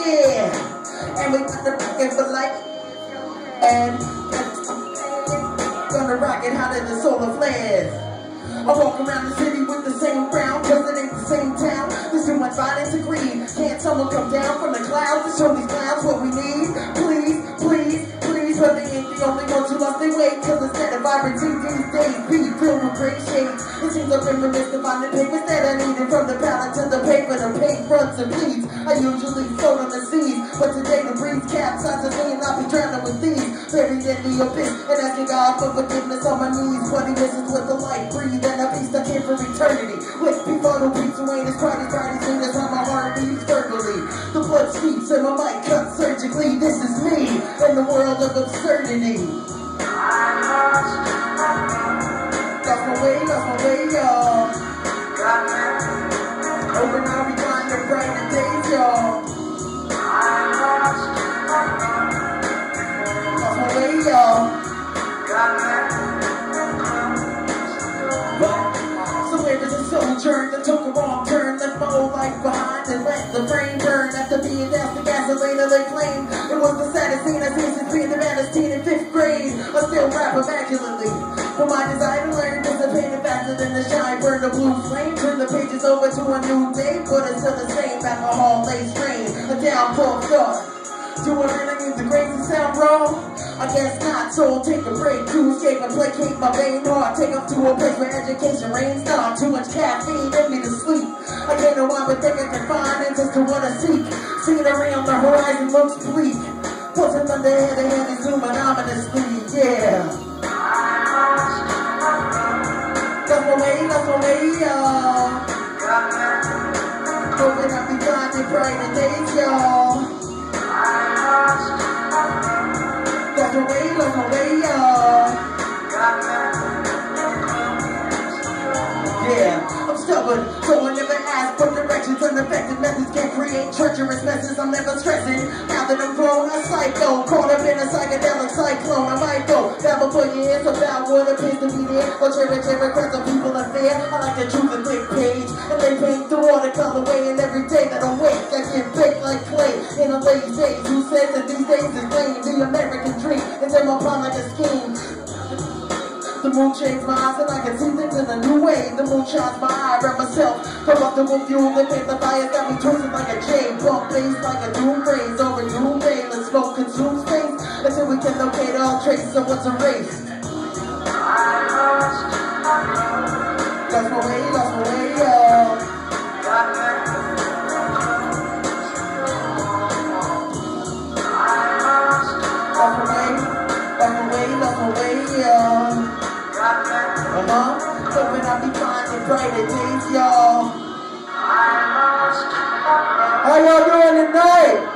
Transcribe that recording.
yeah. And we got the fucking for life. And gonna rock it hotter than solar flares. I walk around the city with the same crown, cause it ain't the same town. There's too much violence and greed. Can't someone come down from the clouds to show these clowns what we need? Please, please, please, but they ain't the only ones who lost their way. Cause instead of vibrancy these days be filled with great shades. It seems I've been remiss to find the papers that I needed, from the palette to the paper, the paint fronts and bleeds. I usually float on the seas, but today the breeze capsizes me and I'll be drowning with these. Buried in the abyss and asking God for forgiveness on my knees. 20 misses with the light breathe and a beast I came for eternity. With before the beats away, this party's party scene, that's how my heart beats verbally. The blood speaks and my mic cut surgically. This is me in the world of absurdity. Lost my way, y'all. Hoping I'll be finding the brighter days, y'all. Lost my way, y'all. So where is the sojourn that took a wrong turn, left my whole life behind and let the frame burn? After being down the gasoline they claim it was the saddest scene I've seen since being the baddest teen in 5th grade. I still rap immaculately, but my desire to learn dissipated faster than the shine. Burn the blue flame, turn the pages over to a new day, but it's still the same alcohol lace strain, a downpour thought. Do I really need the grace to sound wrong? I guess not, so I'll take a break to escape and placate my vain heart. Take up to a place where education reigns down. Too much caffeine in me to sleep. I can't know why, but think I can find answers to what I seek. Seeing around the horizon looks bleak. Pulsing under head and hand is zooming ominously, yeah. Lost my way, y'all. Hoping I'll be finding brighter days, y'all. Lost my way, y'all. Yeah, I'm stubborn, so I never ask for directions. Unaffected methods can create treacherous messes. I'm never stressing. Now that I'm grown, a psycho, caught up in a psychedelic cyclone. I might go babble for years about what appears to be there, or cherish every crowd of people in fear. I like the truth, a thick page, and they paint the watercolor way. And every day that I wake, I get baked like clay in a lazy days. Who says that these days is lame? The American dream is in my palm like a scheme. The moon changed my eyes and I can see things in a new way. The moon shines my eye, wrap myself corruptible fuel that made the fire got me twisted like a chain. Bump bass like a doom phrase over doom day. Let's smoke consume space until we can locate all traces of what's erased. Lost my way, y'all. Lost my way, y'all. Hoping I'll be finding brighter days, y'all. How y'all doing tonight?